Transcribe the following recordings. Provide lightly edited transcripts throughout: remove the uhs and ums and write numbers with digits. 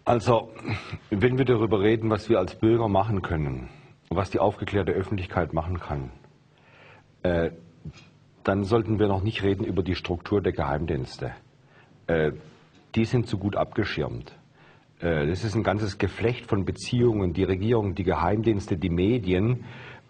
Also, wenn wir darüber reden, was wir als Bürger machen können, was die aufgeklärte Öffentlichkeit machen kann, dann sollten wir noch nicht reden über die Struktur der Geheimdienste. Die sind zu gut abgeschirmt. Das ist ein ganzes Geflecht von Beziehungen, die Regierung, die Geheimdienste, die Medien.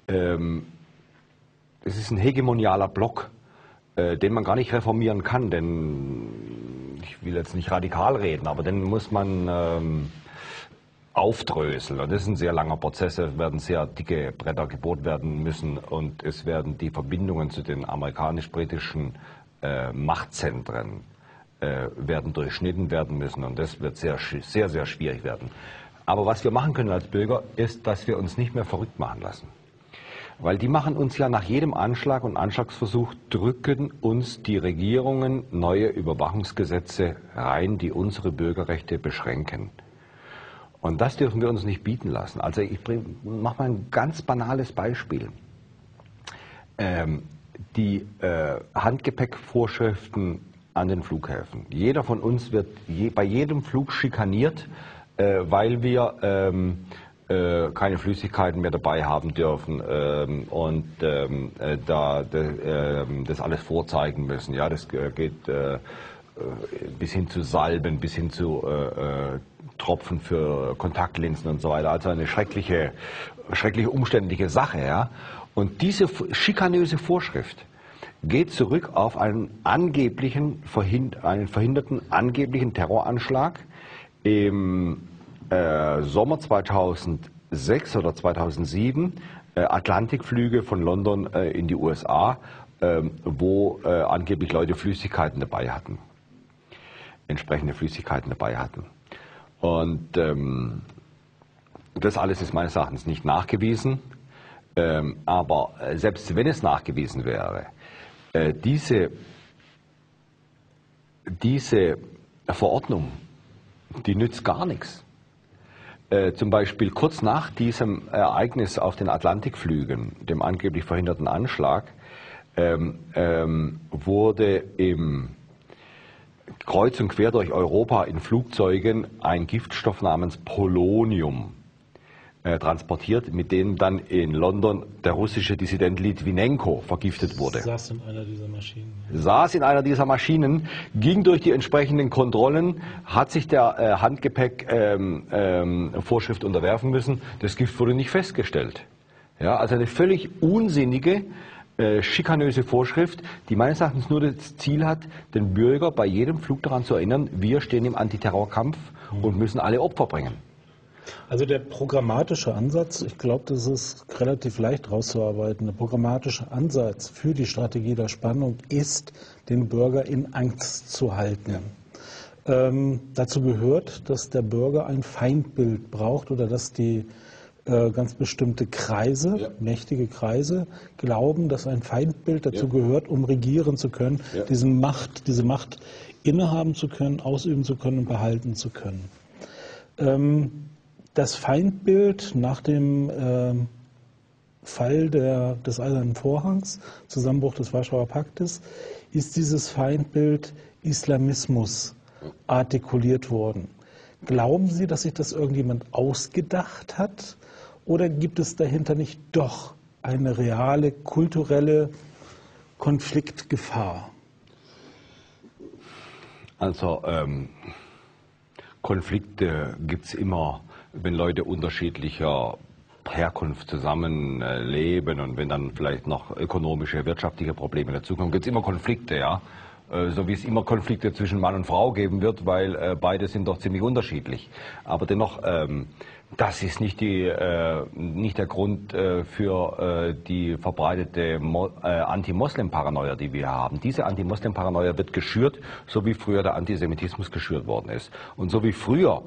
Es ist ein hegemonialer Block, den man gar nicht reformieren kann, denn ich will jetzt nicht radikal reden, aber den muss man aufdröseln. Und das ist ein sehr langer Prozess, es werden sehr dicke Bretter gebohrt werden müssen und es werden die Verbindungen zu den amerikanisch-britischen Machtzentren werden durchschnitten werden müssen und das wird sehr, sehr schwierig werden. Aber was wir machen können als Bürger, ist, dass wir uns nicht mehr verrückt machen lassen. Weil die machen uns ja nach jedem Anschlag und Anschlagsversuch, drücken uns die Regierungen neue Überwachungsgesetze rein, die unsere Bürgerrechte beschränken. Und das dürfen wir uns nicht bieten lassen. Also ich mache mal ein ganz banales Beispiel. Die Handgepäckvorschriften an den Flughäfen. Jeder von uns wird bei jedem Flug schikaniert, weil wir keine Flüssigkeiten mehr dabei haben dürfen und das alles vorzeigen müssen. Ja, das geht bis hin zu Salben, bis hin zu Tropfen für Kontaktlinsen und so weiter. Also eine schreckliche umständliche Sache. Ja? Und diese schikanöse Vorschrift geht zurück auf einen verhinderten angeblichen Terroranschlag im Sommer 2006 oder 2007, Atlantikflüge von London in die USA, wo angeblich Leute Flüssigkeiten dabei hatten, entsprechende Flüssigkeiten dabei hatten. Und das alles ist meines Erachtens nicht nachgewiesen, aber selbst wenn es nachgewiesen wäre, diese Verordnung, die nützt gar nichts. Zum Beispiel kurz nach diesem Ereignis auf den Atlantikflügen, dem angeblich verhinderten Anschlag, wurde im kreuz und quer durch Europa in Flugzeugen ein Giftstoff namens Polonium transportiert, mit dem dann in London der russische Dissident Litwinenko vergiftet wurde. Saß in einer dieser Maschinen. Saß in einer dieser Maschinen, ging durch die entsprechenden Kontrollen, hat sich der Handgepäck-Vorschrift unterwerfen müssen. Das Gift wurde nicht festgestellt. Ja, also eine völlig unsinnige, schikanöse Vorschrift, die meines Erachtens nur das Ziel hat, den Bürger bei jedem Flug daran zu erinnern, wir stehen im Antiterrorkampf und müssen alle Opfer bringen. Also der programmatische Ansatz, ich glaube, das ist relativ leicht rauszuarbeiten. Der programmatische Ansatz für die Strategie der Spannung ist, den Bürger in Angst zu halten. Dazu gehört, dass der Bürger ein Feindbild braucht oder dass die ganz bestimmte Kreise, mächtige Kreise, glauben, dass ein Feindbild dazu gehört, um regieren zu können, diese Macht innehaben zu können, ausüben zu können und behalten zu können. Das Feindbild nach dem Fall des Eisernen Vorhangs, Zusammenbruch des Warschauer Paktes, ist dieses Feindbild Islamismus artikuliert worden. Glauben Sie, dass sich das irgendjemand ausgedacht hat? Oder gibt es dahinter nicht doch eine reale kulturelle Konfliktgefahr? Also Konflikte gibt es immer, wenn Leute unterschiedlicher Herkunft zusammenleben und wenn dann vielleicht noch ökonomische, wirtschaftliche Probleme dazukommen, gibt es immer Konflikte, ja. So wie es immer Konflikte zwischen Mann und Frau geben wird, weil beide sind doch ziemlich unterschiedlich. Aber dennoch, das ist nicht der Grund für die verbreitete Anti-Moslem-Paranoia, die wir haben. Diese Anti-Moslem-Paranoia wird geschürt, so wie früher der Antisemitismus geschürt worden ist. Und so wie früher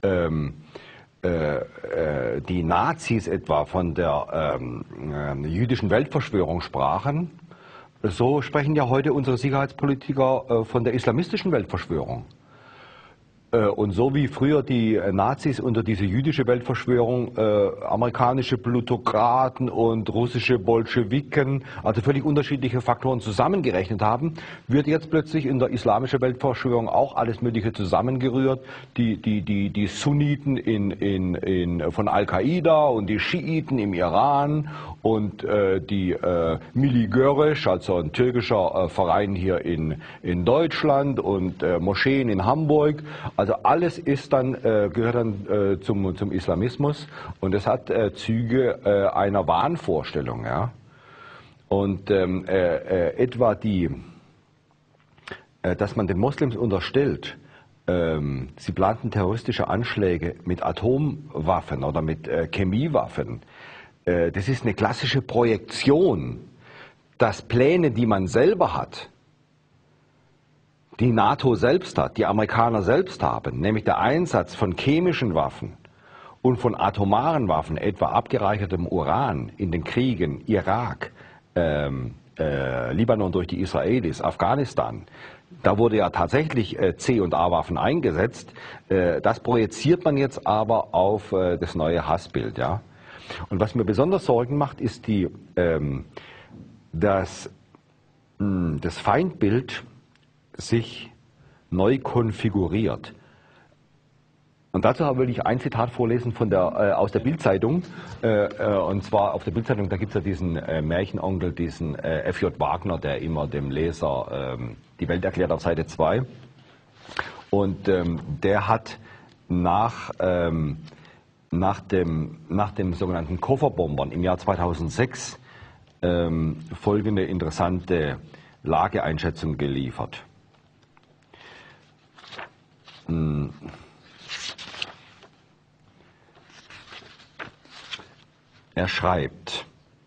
die Nazis etwa von der jüdischen Weltverschwörung sprachen, so sprechen ja heute unsere Sicherheitspolitiker von der islamistischen Weltverschwörung. Und so wie früher die Nazis unter diese jüdische Weltverschwörung amerikanische Plutokraten und russische Bolschewiken, also völlig unterschiedliche Faktoren zusammengerechnet haben, wird jetzt plötzlich in der islamischen Weltverschwörung auch alles Mögliche zusammengerührt. Die Sunniten von Al-Qaida und die Schiiten im Iran und die Milli Görüş, also ein türkischer Verein hier in Deutschland und Moscheen in Hamburg. Also alles gehört dann zum Islamismus und es hat Züge einer Wahnvorstellung. Ja? Und etwa dass man den Moslems unterstellt, sie planten terroristische Anschläge mit Atomwaffen oder mit Chemiewaffen. Das ist eine klassische Projektion, dass Pläne, die man selber hat, die NATO selbst hat, die Amerikaner selbst haben, nämlich der Einsatz von chemischen Waffen und von atomaren Waffen, etwa abgereichertem Uran in den Kriegen Irak, Libanon durch die Israelis, Afghanistan, da wurde ja tatsächlich C- und A-Waffen eingesetzt. Das projiziert man jetzt aber auf das neue Hassbild. Ja? Und was mir besonders Sorgen macht, ist dass das Feindbild sich neu konfiguriert. Und dazu will ich ein Zitat vorlesen aus der Bild-Zeitung. Und zwar auf der Bild-Zeitung, da gibt es ja diesen Märchenonkel, diesen F.J. Wagner, der immer dem Leser die Welt erklärt auf Seite 2. Und der hat nach dem sogenannten Kofferbombern im Jahr 2006 folgende interessante Lageeinschätzung geliefert. Er schreibt,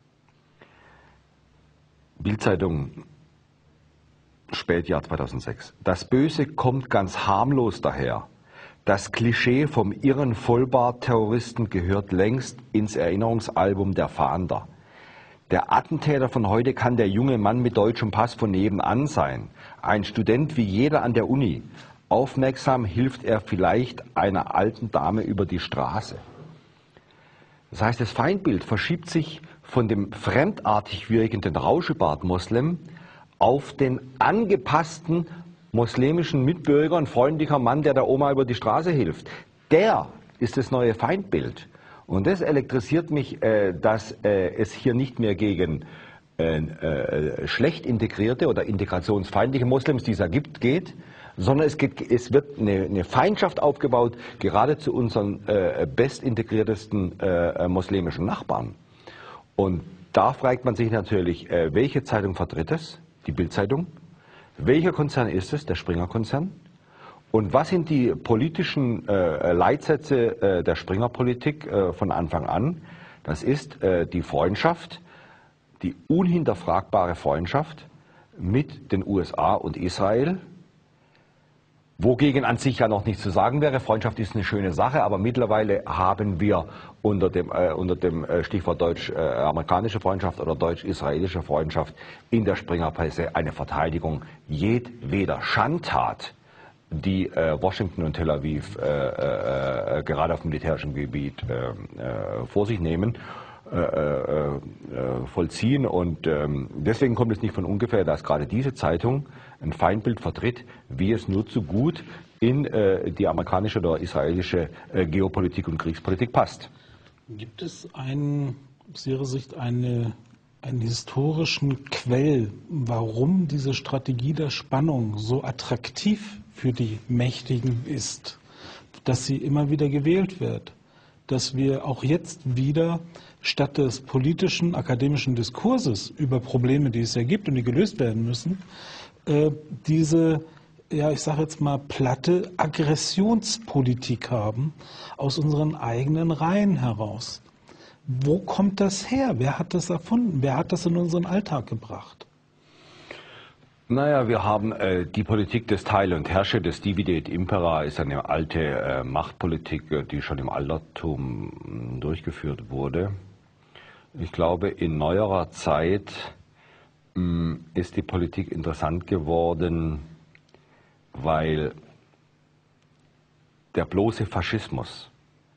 Bild-Zeitung, Spätjahr 2006, das Böse kommt ganz harmlos daher. Das Klischee vom irren Vollbart-Terroristen gehört längst ins Erinnerungsalbum der Fahnder. Der Attentäter von heute kann der junge Mann mit deutschem Pass von nebenan sein. Ein Student wie jeder an der Uni. Aufmerksam hilft er vielleicht einer alten Dame über die Straße. Das heißt, das Feindbild verschiebt sich von dem fremdartig wirkenden Rauschebart-Moslem auf den angepassten muslimischen Mitbürger, ein freundlicher Mann, der der Oma über die Straße hilft. Der ist das neue Feindbild. Und das elektrisiert mich, dass es hier nicht mehr gegen schlecht integrierte oder integrationsfeindliche Moslems, die es da gibt, geht, sondern es wird eine Feindschaft aufgebaut, gerade zu unseren bestintegriertesten muslimischen Nachbarn. Und da fragt man sich natürlich, welche Zeitung vertritt es? Die Bild-Zeitung. Welcher Konzern ist es? Der Springer-Konzern. Und was sind die politischen Leitsätze der Springer-Politik von Anfang an? Das ist die Freundschaft, die unhinterfragbare Freundschaft mit den USA und Israel, wogegen an sich ja noch nichts zu sagen wäre. Freundschaft ist eine schöne Sache, aber mittlerweile haben wir unter dem Stichwort deutsch-amerikanische Freundschaft oder deutsch-israelische Freundschaft in der Springerpresse eine Verteidigung jedweder Schandtat, die Washington und Tel Aviv gerade auf militärischem Gebiet vor sich nehmen, vollziehen. Und deswegen kommt es nicht von ungefähr, dass gerade diese Zeitung ein Feindbild vertritt, wie es nur zu gut in die amerikanische oder israelische Geopolitik und Kriegspolitik passt. Gibt es aus Ihrer Sicht einen historischen Quell, warum diese Strategie der Spannung so attraktiv für die Mächtigen ist, dass sie immer wieder gewählt wird, dass wir auch jetzt wieder statt des politischen, akademischen Diskurses über Probleme, die es ja gibt und die gelöst werden müssen, diese, ja, ich sage jetzt mal, platte Aggressionspolitik haben aus unseren eigenen Reihen heraus. Wo kommt das her? Wer hat das erfunden? Wer hat das in unseren Alltag gebracht? Naja, wir haben die Politik des Teile und Herrsche, des Divide et Impera, ist eine alte Machtpolitik, die schon im Altertum durchgeführt wurde. Ich glaube, in neuerer Zeit ist die Politik interessant geworden, weil der bloße Faschismus,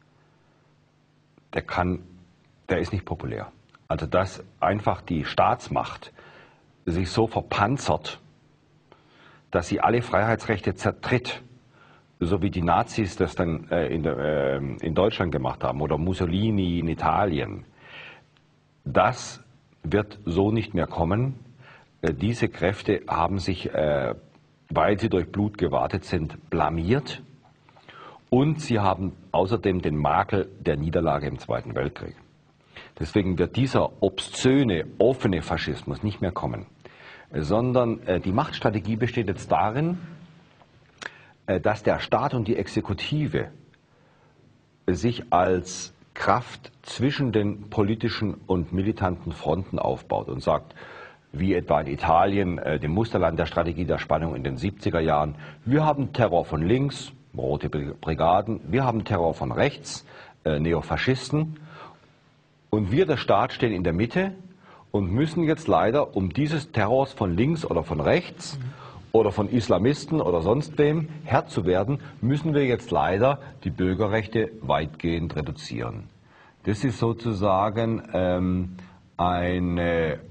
der ist nicht populär. Also dass einfach die Staatsmacht sich so verpanzert, dass sie alle Freiheitsrechte zertritt, so wie die Nazis das dann in Deutschland gemacht haben oder Mussolini in Italien, das wird so nicht mehr kommen. Diese Kräfte haben sich, weil sie durch Blut gewartet sind, blamiert und sie haben außerdem den Makel der Niederlage im Zweiten Weltkrieg. Deswegen wird dieser obszöne, offene Faschismus nicht mehr kommen, sondern die Machtstrategie besteht jetzt darin, dass der Staat und die Exekutive sich als Kraft zwischen den politischen und militanten Fronten aufbaut und sagt, wie etwa in Italien, dem Musterland der Strategie der Spannung in den 70er Jahren, wir haben Terror von links, rote Brigaden, wir haben Terror von rechts, Neofaschisten, und wir, der Staat, stehen in der Mitte und müssen jetzt leider um dieses Terrors von links oder von rechts oder von Islamisten oder sonst wem Herr zu werden, müssen wir jetzt leider die Bürgerrechte weitgehend reduzieren. Das ist sozusagen eine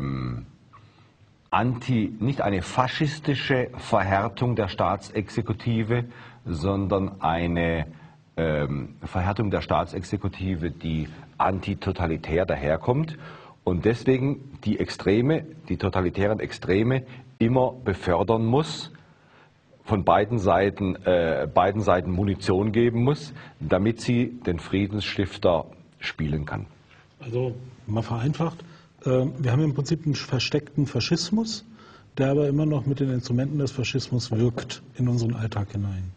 nicht eine faschistische Verhärtung der Staatsexekutive, sondern eine Verhärtung der Staatsexekutive, die antitotalitär daherkommt und deswegen die totalitären Extreme immer befördern muss, von beiden Seiten Munition geben muss, damit sie den Friedensstifter spielen kann. Also mal vereinfacht, wir haben im Prinzip einen versteckten Faschismus, der aber immer noch mit den Instrumenten des Faschismus wirkt in unseren Alltag hinein.